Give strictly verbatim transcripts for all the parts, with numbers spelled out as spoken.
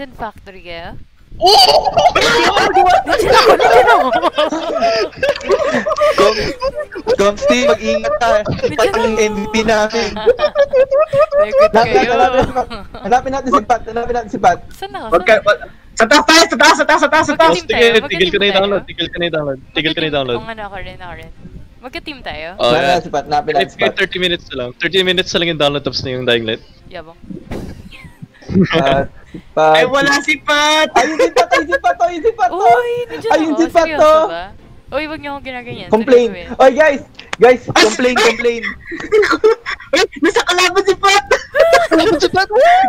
abandoned factory kaya? Oh! Nandiyan ako, nandiyan ako! Kom, Kom Steve, mag-ingat ka. Pat ang M V P namin. Lagot Hanapin kayo. natin, hanapin natin si Pat, hanapin natin si Pat. Saan ako? Wag ka, wag, sa taas tayo, sa taas, sa taas, sa taas, sa taas. Magka-team Sige, tayo, tigil ka na magka-team i-download, tayo. tigil ka na i-download. Tigil ka na i-download. Oo nga, ako rin, ako rin. Magka-team tayo? Oh, Hanapin yeah. natin si Pat, hanapin natin si Pat. thirty minutes na lang. thirty minutes na lang yung download tapos na yung Dying Light. Yabang. Pat, Pat. Ay, wala si Pat. Ayun si Pat, ayun si Pat, ayun si Pat. Uy, nandiyan ako. Ayun si Pat Seryoso to. ba? Uy, wag niyo akong ginaganyan. Complain. Seryoso Oy guys, guys, complain, complain. Ay, nasa kalaban si Pat. Si Pat!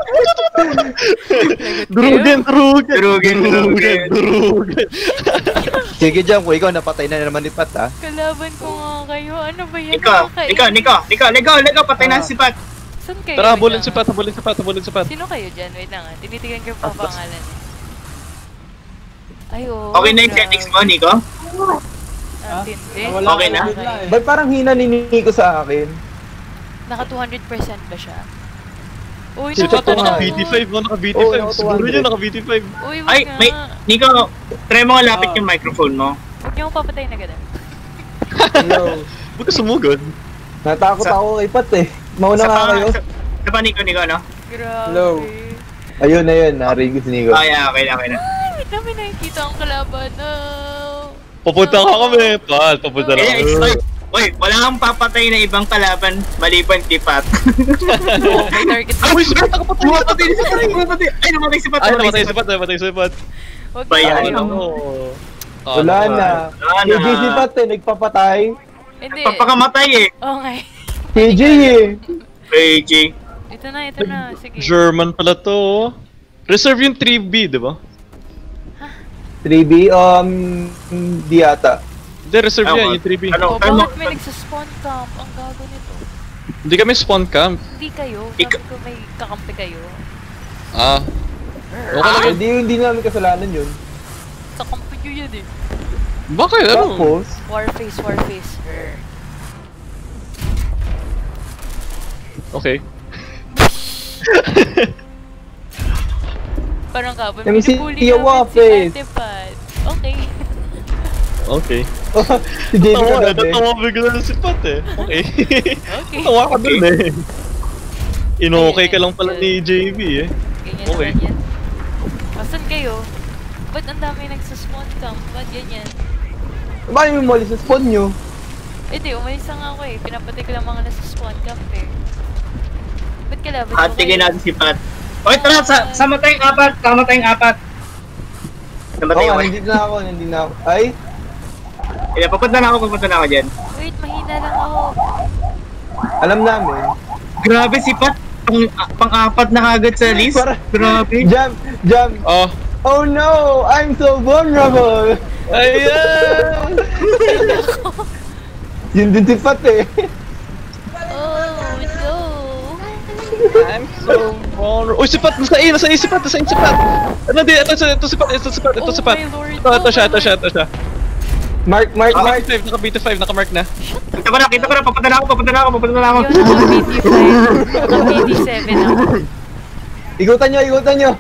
eh. Durugin, durugin! Durugin, durugin. Durugin! Sige Jam, kung ikaw napatay na naman ni Pat ha. Kalaban ko nga kayo. Ano ba yan? Ikaw, Nakakain. ikaw, Nico, Nico, Lego, Lego, patay na si Pat. Saan kayo? Tara, Wait habulin lang, si ah. Pat, habulin si Pat, habulin si Pat. Sino kayo dyan? Wait lang ah. Tinitigan ko yung pangalan eh. Ay, oo. Okay na yung settings mo, Nico? Ang tindi. Okay na? Ba't parang hina ni Nico sa akin? Naka two hundred percent ba siya? Uy, Si Pat, nakatuwa. naka-B T five, oh, naka-B T Oo, five. naka two Siguro hundred. yun, naka-B T five. Uy, wag Ay, nga. may, Nico, try mo nga lapit yung microphone mo. Huwag niyo akong papatay na ganun. Hello. Huwag ka sumugod. Natakot Sa- ako kay Pat eh. Mauna nga pa- kayo. Sa, sa pa, Nico, Nico, no? Grabe. Hello. Ayun, ayun, narinig ko si Nico. Oh, yeah, okay na, okay na. Ay, wait lang, may nakikita akong kalaban. No. Papunta ka kami, Pat. Papunta na Eh, kami. oy, oy, wala kang papatay na ibang kalaban maliban kay Pat. Oh, may target. Uy, si Pat, nakapatay. Pumatay si Pat, pumatay. Ay, namatay si Pat, Ay, namatay si Pat, namatay si Pat. Huwag Bayan. na. Ano? Wala na. Wala K J na. si Pat eh, nagpapatay. Hindi. Papakamatay eh. Okay. K J eh. A J. Ito na, ito na. Sige. German pala to. Reserve yung three B, di ba? three B, um, di ata. Hindi, reserve Ano, yan, yung three B. ano? Oh, bakit may nagsaspawn camp? Ang gago nito. Hindi kami spawn camp. Hindi kayo. Sabi Ika- ko may kakampi kayo. Ah. Okay lang yun. Hindi, hindi namin kasalanan yun. Kakampi nyo yun eh. Bakit? Ano? Tapos, Warface, warface. Okay. Parang ka ba? Let me see Binubully your namin warface. Si Antipad. Okay. Okay. si J B Natawa, kagabi. natawa bigla si Pat eh. Okay. Okay. Natawa ka dun eh. Inokay ka Ayun, lang pala yun. ni J B eh. Ganyan Okay. naman yan. Asan kayo? Ba't ang dami nagsaspawn camp? Ba't ganyan? Bakit may mali sa spawn nyo? Eh di, umalis na nga ako eh. Pinapatay ko lang mga nasa spawn camp eh. Ba't kalaban ko Hatigin natin si Pat. Oy, tara, sa, sama tayong apat, sama tayong apat. Sama Oo tayong nga, apat. nandito na ako, nandito na ako. Ay, Eh, papunta na ako, papunta na ako dyan. Wait, mahina lang ako. alam namin. Grabe si Pat, pang, pang-apat na kagad sa list. Para- Grabe. Jam, Jam. Oh. Oh no, I'm so vulnerable. Ayan! Yun din si Pat eh. Oh, no. I'm so vulnerable. Uy, si Pat! Nasa A! Nasa A si Pat! Nasa A si Pat! Ano di? Ito, ito, ito si Pat! Ito si Pat! Ito Oh si Pat! my lord. Ito, ito siya! Ito siya! Ito siya! Mark, Mark, Ah, Mark. Naka-B T five! Naka-B T five! Naka-mark na! Kita ko na, kita ko na, papunta na ako, papunta na ako, papunta na ako. Yun, naka B D five. Naka B D seven ako. Igutan nyo, igutan nyo.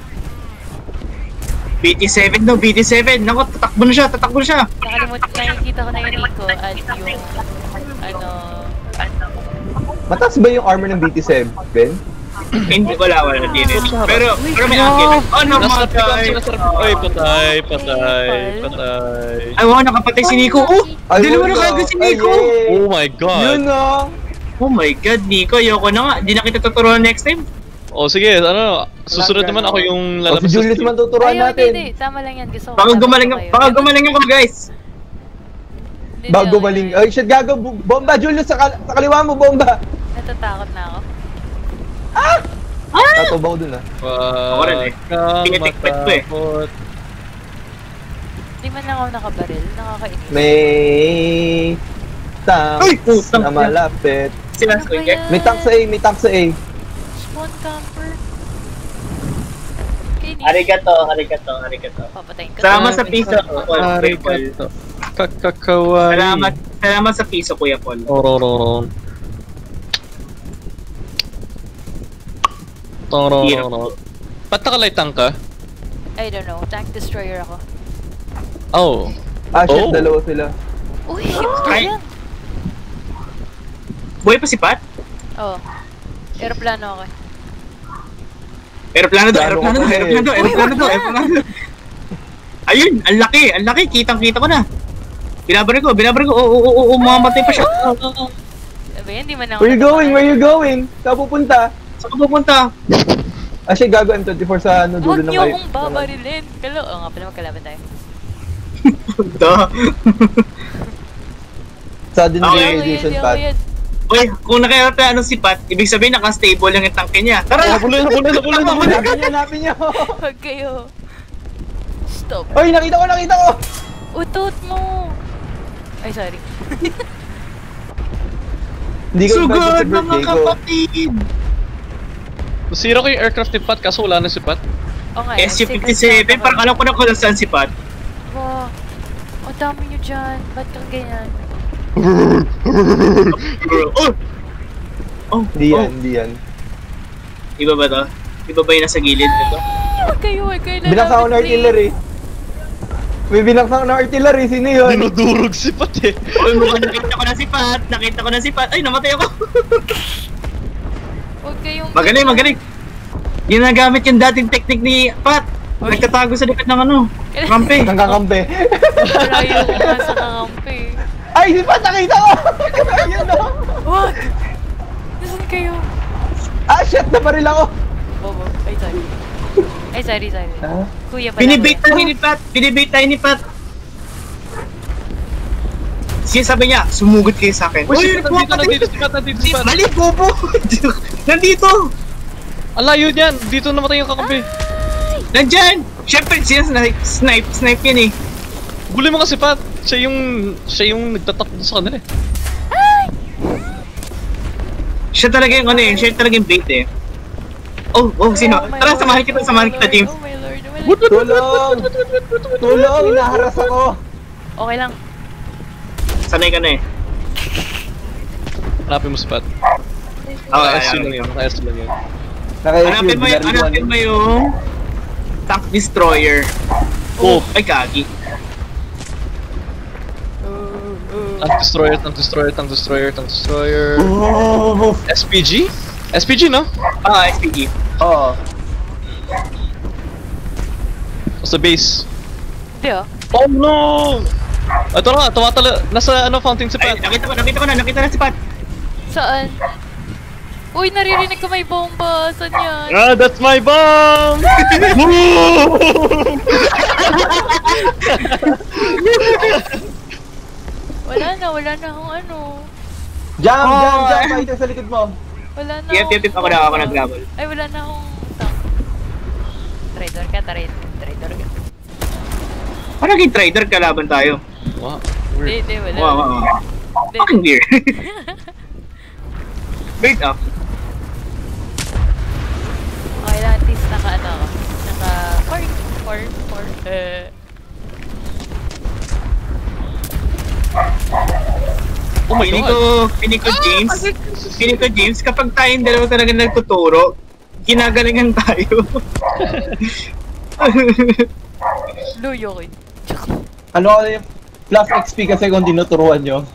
B T seven daw, B T seven. Naku, tatakbo na siya, tatakbo na siya. Nakalimutan, nakikita ko na yun Nico at yung, ano, Mataas ba yung armor ng B T seven? Hindi, wala, wala, hindi rin. Pero, pero may akin. Oh, normal Nasarap ka! guy. Nasarap ka! Uy, patay! Patay! Patay! Ay, wow, nakapatay si Nico. Oh, Ay, dalawa na wala. kagad si Ay, Nico. yay. Oh my God! Yun oh. Oh my God, Nico, ayoko na nga. Di na kita tuturuan next time. Oh, sige, ano, susunod naman ako yung O lalabas si Julius stream. man tuturuan Ayun, hindi, natin. hindi. Tama lang yan. Gusto ko. Baka kasama gumaling, ko kayo. baka gumaling ako, guys. Hindi, Bago hindi, baling. okay. Ay, shit, gago. bu- Bomba, Julius, sa, kal- sa kaliwa mo, bomba. Natatakot na ako. Tatubaw dun ah. Wag Ako rin eh. kang Tinitikpet ko eh. matakot. Hindi man lang ako nakabaril. Nakakainis. May tanks Ay, putang na malapit. Sila Ano sa ba inyo. yan? May tanks sa A, may tanks sa A. Spawn camper. Kainis. Arigato, arigato, arigato. Papatayin ka. Salamat sa piso, Paul. Kuya Paul. Arigato. Kakakawai. Salamat, salamat sa piso, Kuya Paul. Tororon. Tororon. Ba't nakalight tank ka? I don't know. Tank destroyer ako. Oh. Ah, shit, Oh. dalawa sila. Uy! Ay. Ayan! Buhay pa si Pat? Oh. Aeroplano ako. Aeroplano to, Plano aeroplano ko to, pa eh. aeroplano to, aeroplano to, aeroplano to. Ayun, ang laki, ang laki, kitang-kita ko na. Binabaril ko, binabaril ko, oo, oo, oo, oo, mamamatay pa siya. Oo, oo, oo. Sabi, hindi man ako Where you going? natamaan. Where you going? Saan pupunta? Saan ka pupunta? Ah, siya gago M twenty-four sa ano, dulo Huwag ng niyo kayo. akong babarilin. Kalo, oo nga pala magkalaban tayo. Duh. Sudden Okay. realization, Hindi ako Pat. yan. Uy, kung naka-aeroplano si Pat, ibig sabihin naka-stable lang yung tangke niya. Tara! Habulin, habulin, habulin, habulin. Hanapin niyo, hanapin niyo. Huwag kayo. Stop. Oy, nakita ko, nakita ko! Utot mo! Ay, sorry. Hindi ko Sugod, invited sa mga birthday ko. kapatid! Nasira ko yung aircraft ni Pat kaso wala na si Pat. Oo nga. S U fifty-seven, parang alam ko na kung nasaan si Pat. Wow. Ang dami nyo dyan. Ba't kang ganyan? Oh! Oh, Hindi oh. yan, hindi yan. Iba ba to? Iba ba yung nasa gilid nito? Huwag kayo, huwag kayo Binaksan ko ng artillery. May binaksan ko ng artillery, sino yun? Dinudurog si Pat eh. Uy, mukhang nakita ko na si Pat! Nakita ko na si Pat! Ay, namatay ako! Huwag kayong... Magaling, magaling! Ginagamit yung dating technique ni Pat! Nagtatago sa likod ng ano, rampe. Nangkakampi. Malayo ko nga sa kakampi. Ay, si Pat, nakita ko! Ayun o! Huwag! Nasaan kayo? Ah, shit, nabaril ako! Bobo. Ay, sorry. Ay, sorry, sorry. Ah? Kuya pala. Binibait kuya. tayo ni Pat! Binibait tayo ni Pat! Siya sabi niya, sumugod kayo sa akin. Uy, si Pat, nakuha nandito, nandito ka si Pat, nandito si din. Pat. Mali, bobo! Nandito! Ang layo niyan, dito namatay yung kakampi. Nandyan! Siyempre, siya snipe, snipe, snipe yan eh. Guli mo kasi Pat, siya yung, siya yung nagtatakbo sa kanila eh. Siya talaga yung ano eh, siya talaga yung bait eh. Oh, oh, sino? Oh my Tara, Lord, samahan kita, oh samahan my kita, Lord, James. Oh my Lord, oh my Lord. Tulong! Tulong! Inaharas ako! Okay lang. Sanay ka na eh. Hanapin mo si Pat. Oh, Naka-S U ay, lang ay. yun, naka-S U lang yun. Hanapin mo yung, hanapin mo yung tank destroyer. Oh, Ay, kagi. tank destroyer, tank destroyer, tank destroyer, tank destroyer. Oh! S P G? S P G no? Ah, S P G. Oo. Sa base. Hindi ah. Oh no! Ito na, tumatala, nasa ano fountain si Ay, Pat. nakita ko, nakita ko na, nakita na si Pat. Saan? Uy, naririnig ko may bomba. Saan yan? Ah, that's my bomb! Wala na, wala na akong ano. Jump, Oh, jump, jump! ay. Fighter sa likod mo! Wala na Yep, yep, yep, ako na, ako nag-grabble. Ay, wala na akong tank. Trader ka, trader, trader ka. Parang yung trader kalaban tayo. Wow, Hindi, weird. hindi, wala. Wow, wow, wow. Hindi. Fucking weird. Wait up. Okay lang, at least naka ano ako. Naka four, four, four. Eh. Oh my Piling god! ko, piling ko James, piling ko James, kapag tayong dalawa talaga nagtuturo, ginagalingan tayo. Luyo ko. Ano ako yung plus X P kasi kung tinuturuan nyo?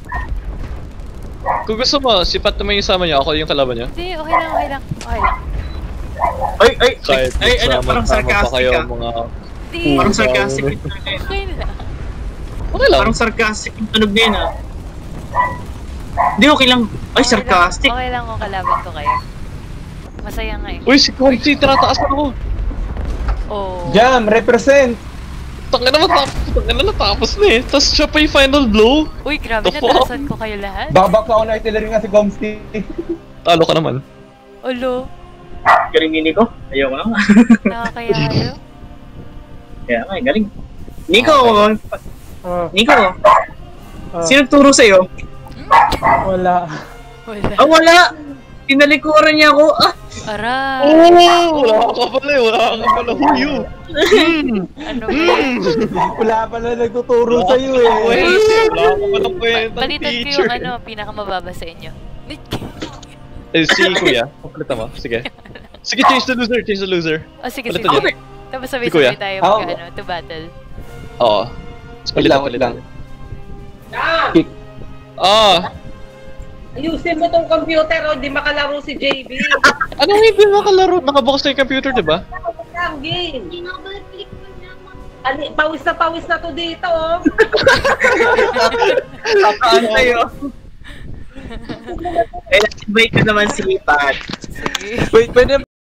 Kung gusto mo, si Pat naman yung sama niya, ako yung kalaban niya. Hindi, okay lang, okay lang. Okay lang. Ay, ay, Kahit ay, ay, ano, parang magsama-sama pa sarcastic kayo ka. mga... Hindi, Parang Puta, sarcastic ano. yung tunog na yun. okay lang. Okay lang. Parang sarcastic yung tunog na yun ah. Hindi, okay lang. Ay, Okay sarcastic. Lang, okay lang kung kalaban ko kayo. Masaya nga eh. Uy, si Conti, tinataas ako. Oh. Jam, represent! Tangin na matapos, tangin na natapos na eh. Tapos siya pa yung final blow. Uy, grabe, The fuck? natalasan ko kayo lahat. Babak ako ng artillery nga si Gomsty. Talo ka naman. Olo, Galing ni Nico. Ayoko na nga. nakakaya kayo. Kaya nga, eh, galing. Nico, Ah, Nico, ah, sino nagturo sa'yo? wala. Wala. Ah, wala! Tinalikuran niya ako. Ah! Aray. Oh, wala ka pala eh, wala ka pala. Who you? Ano ba yan? Wala pala nagtuturo sa'yo eh. Wait, wala ka pala kwenta Palitan ko teacher. yung ano, pinakamababa sa inyo. Eh, si Kuya, papalitan mo. Sige. Sige, change the loser, change the loser. Oh, sige, Palitan sige. niya. Tapos Si sabay-sabay Kuya? tayo Oo. mag, ano, to battle. Oo. Wait lang, wait lang. Kick. Oo. Ayusin mo tong computer o di makalaro si J B. Ano hindi makalaro? Nakabukas na yung computer, di ba? Ang game. Ani, pawis na pawis na to dito oh. Kakaantay oh. Eh, invite ko naman si Pat. Sige. Wait, pwede